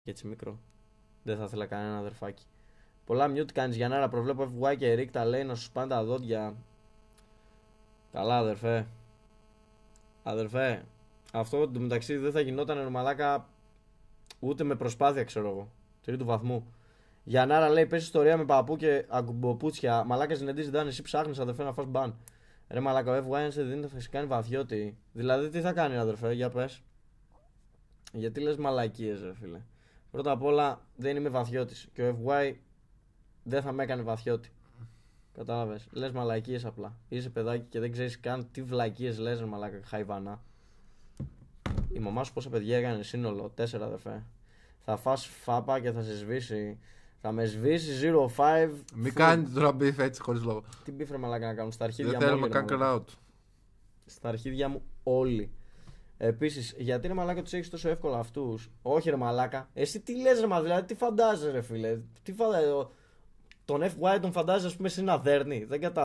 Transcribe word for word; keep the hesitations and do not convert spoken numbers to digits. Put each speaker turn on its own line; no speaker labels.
Και έτσι μικρό. Δεν θα ήθελα κανένα αδερφάκι. Πολλά mute κάνεις για να προβλέπω εφ γουάι και Rick τα λέει να σου σπάνε τα δόντια. Καλά αδερφέ. Αδερφέ. Αυτό το μεταξύ δεν θα γινόταν μαλάκα ούτε με προσπάθεια, ξέρω εγώ. Τρίτου βαθμού. Γιαννάρα λέει: Πες ιστορία με παππού και αγκουμποπούτσια. Μαλάκα συνεντήσει δεν εσύ ψάχνεις αδερφέ να φας μπαν. Ρε μαλάκα, ο εφ γουάι σε δίνει θα κάνει βαθιώτη. Δηλαδή τι θα κάνει αδερφέ, για πες. Γιατί λες μαλακίες ρε φίλε. Πρώτα απ' όλα δεν είμαι βαθιώτης. Και ο εφ γουάι δεν θα με έκανε βαθιώτη. Κατάλαβες. Λες μαλακίες απλά. Είσαι παιδάκι και δεν ξέρεις καν τι βλακίες λες ρε μαλάκα χαϊβανά. Η μαμά σου πόσα παιδιά έκανε σύνολο, τέσσερα αδερφέ. Θα φας φάπα και θα σε σβήσει. Θα με σβήσει zero five.
Μην κάνετε τώρα μπιφ έτσι χωρίς λόγο.
Τι μπιφ ρε μαλάκα να κάνουν στα αρχίδια μου.
Δεν θέλουμε καν crowd.
Στα αρχίδια μου όλοι. Επίσης, γιατί ρε μαλάκα τους έχεις τόσο εύκολα αυτούς. Όχι ρε μαλάκα. Εσύ τι λες ρε μα, δηλαδή τι φαντάζεσαι ρε φίλε. Τι φαντάζεσαι. Τον εφ γουάι τον φαντάζεσαι ας πούμε σε ένα δέρνη. Δεν κατάλαβα.